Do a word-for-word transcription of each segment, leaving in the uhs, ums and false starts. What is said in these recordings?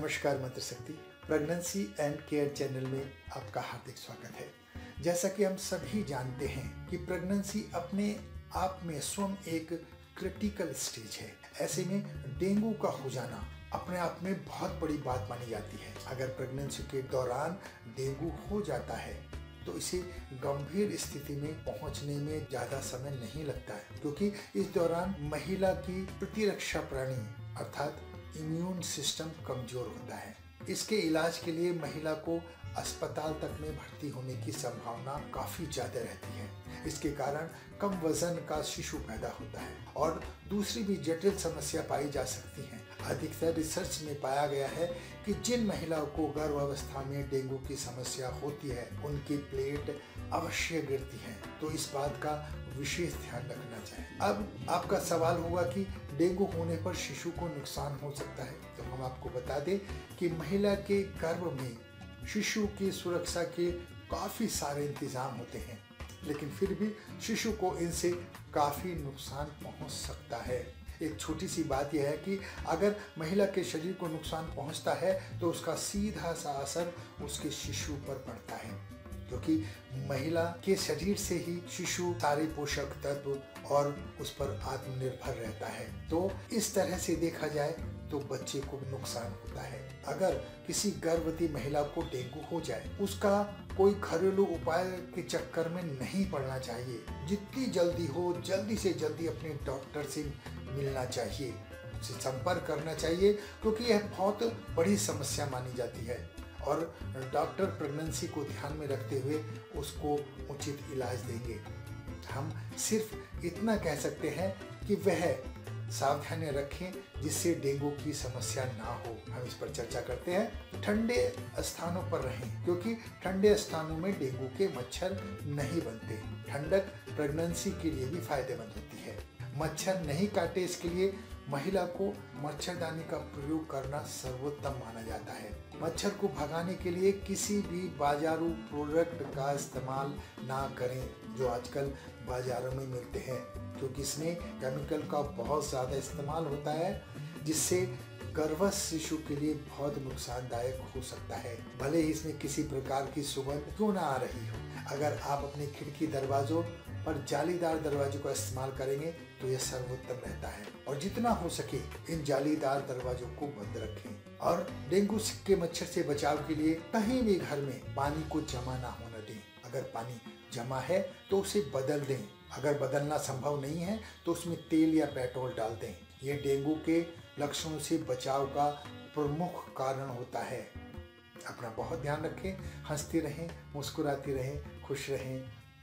नमस्कार मंत्र शक्ति प्रेगनेंसी एंड केयर चैनल में आपका हार्दिक स्वागत है। जैसा कि हम सभी जानते हैं कि प्रेगनेंसी अपने आप में स्वयं एक क्रिटिकल स्टेज है। ऐसे में डेंगू का हो जाना अपने आप में बहुत बड़ी बात मानी जाती है। अगर प्रेगनेंसी के दौरान डेंगू हो जाता है तो इसे गंभीर स्थिति में पहुंचने में ज़्यादा समय नहीं लगता है, क्योंकि इस दौरान महिला की प्रतिरक्षा प्रणाली अर्थात इम्यून सिस्टम कमजोर होता है। इसके इलाज के लिए महिला को अस्पताल तक में भर्ती होने की संभावना काफ़ी ज़्यादा रहती है। इसके कारण कम वजन का शिशु पैदा होता है और दूसरी भी जटिल समस्या पाई जा सकती हैं। अधिकतर रिसर्च में पाया गया है कि जिन महिलाओं को गर्भावस्था में डेंगू की समस्या होती है उनकी प्लेट अवश्य गिरती है, तो इस बात का विशेष ध्यान रखना चाहिए। अब आपका सवाल होगा कि डेंगू होने पर शिशु को नुकसान हो सकता है, तो हम आपको बता दें कि महिला के गर्भ में शिशु की सुरक्षा के काफ़ी सारे इंतजाम होते हैं, लेकिन फिर भी शिशु को इनसे काफ़ी नुकसान पहुंच सकता है। एक छोटी सी बात यह है कि अगर महिला के शरीर को नुकसान पहुंचता है तो उसका सीधा सा असर उसके शिशु पर पड़ता है, क्योंकि महिला के शरीर से ही शिशु सारे पोषक तत्व और उस पर आत्मनिर्भर रहता है। तो इस तरह से देखा जाए तो बच्चे को नुकसान होता है। अगर किसी गर्भवती महिला को डेंगू हो जाए, उसका कोई घरेलू उपाय के चक्कर में नहीं पड़ना चाहिए। जितनी जल्दी हो जल्दी से जल्दी अपने डॉक्टर से मिलना चाहिए, उससे संपर्क करना चाहिए, क्योंकि यह बहुत बड़ी समस्या मानी जाती है और डॉक्टर प्रेगनेंसी को ध्यान में रखते हुए उसको उचित इलाज देंगे। हम सिर्फ इतना कह सकते हैं कि वह सावधानी रखें जिससे डेंगू की समस्या ना हो। हम इस पर चर्चा करते हैं। ठंडे स्थानों पर रहें, क्योंकि ठंडे स्थानों में डेंगू के मच्छर नहीं बनते। ठंडक प्रेगनेंसी के लिए भी फायदेमंद होती है। मच्छर नहीं काटे, इसके लिए महिला को मच्छरदानी का प्रयोग करना सर्वोत्तम माना जाता है। मच्छर को भगाने के लिए किसी भी बाजारू प्रोडक्ट का इस्तेमाल ना करें जो आजकल बाजारों में मिलते हैं, क्योंकि इसमें केमिकल का बहुत ज़्यादा इस्तेमाल होता है, जिससे गर्भस्थ शिशु के लिए बहुत नुकसानदायक हो सकता है, भले ही इसमें किसी प्रकार की सुगंध क्यों ना आ रही हो। अगर आप अपने खिड़की दरवाजों पर जालीदार दरवाजों का इस्तेमाल करेंगे तो यह सर्वोत्तम रहता है, और जितना हो सके इन जालीदार दरवाजों को बंद रखें। और डेंगू के मच्छर से बचाव के लिए कहीं भी घर में पानी को जमा ना होने दें। अगर पानी जमा है तो उसे बदल दें। अगर बदलना संभव नहीं है तो उसमें तेल या पेट्रोल डाल दें। ये डेंगू के लक्षणों से बचाव का प्रमुख कारण होता है। अपना बहुत ध्यान रखें, हंसती रहें, मुस्कुराती रहें, खुश रहें।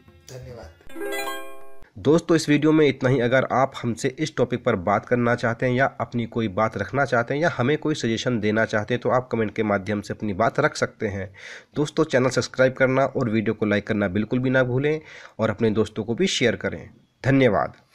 धन्यवाद। दोस्तों, इस वीडियो में इतना ही। अगर आप हमसे इस टॉपिक पर बात करना चाहते हैं या अपनी कोई बात रखना चाहते हैं या हमें कोई सजेशन देना चाहते हैं तो आप कमेंट के माध्यम से अपनी बात रख सकते हैं। दोस्तों, चैनल सब्सक्राइब करना और वीडियो को लाइक करना बिल्कुल भी ना भूलें और अपने दोस्तों को भी शेयर करें। धन्यवाद।